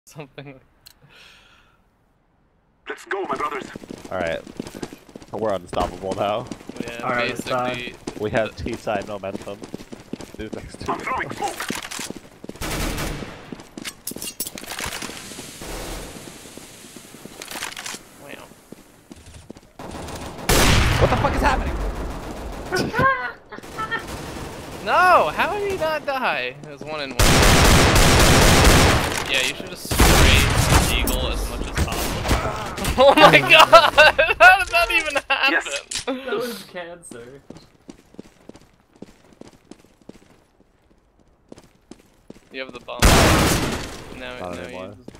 Something like Let's go, my brothers. Alright. We're unstoppable now. yeah, Alright, basically. We have T-side momentum. Dude, next to I'm throwing smoke. Wow. What the fuck is happening? No! How did he not die? It was 1 and 1. Yeah, you should just spray Eagle as much as possible. Oh my god! How did that even happen? Yes. That was cancer. You have the bomb. Not Now anymore. you